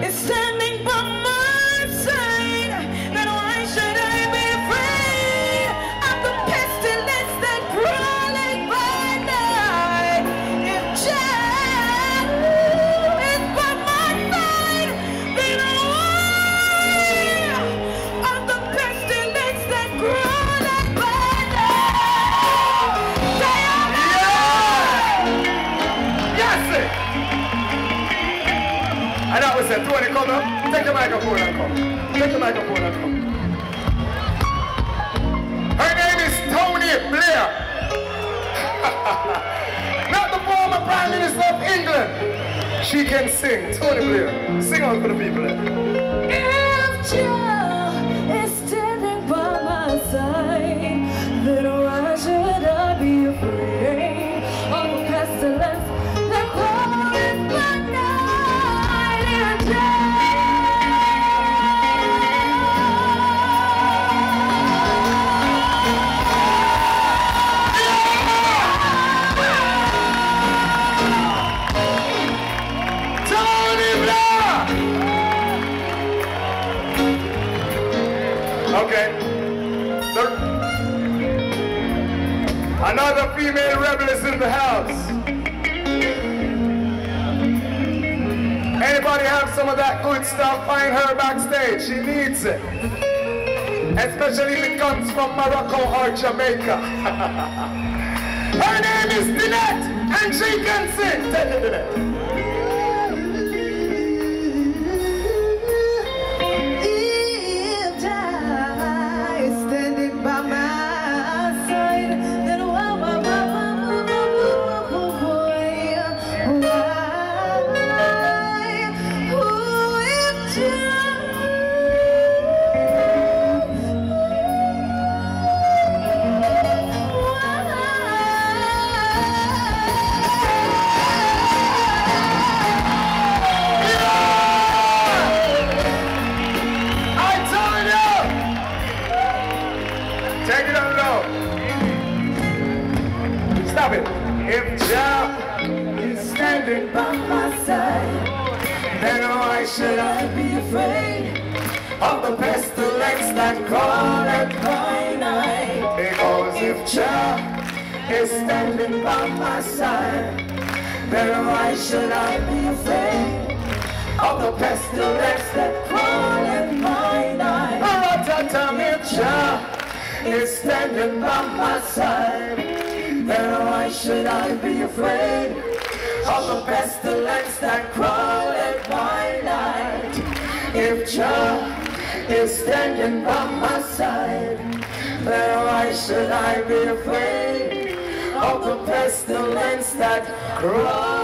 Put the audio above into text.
is standing by my side, then why should I be afraid of the pestilence that crawling by night? If Jah is by my side, then why of the pestilence that crawling by night? Yes, it. And that was it. Tony, come up. Take the microphone and come. Take the microphone and come. Her name is Tony Blair. Not the former Prime Minister of England. She can sing. Tony Blair. Sing out for the people. If Jah is standing by my side, then why should I be afraid of the pestilence that crawls by night? If Tony Blair! Okay. Another female rebel is in the house. Anybody have some of that good stuff? Find her backstage. She needs it. Especially if it comes from Morocco or Jamaica. Her name is Dinette, and she can sing. Take it, Dinette. If Jah is standing by my side, then why Take it on low. Stop it. If Jah is standing by my side, then why should I be afraid of the pestilence that crawleth by night? Because if Jah is standing by my side, then why should I be afraid of the pestilence that crawleth by night? Rototom, if Jah is standing by my side, then why should I be afraid of the pestilence that crawleth by night? If Jah is standing by my side, then why should I be afraid of the pestilence that crawleth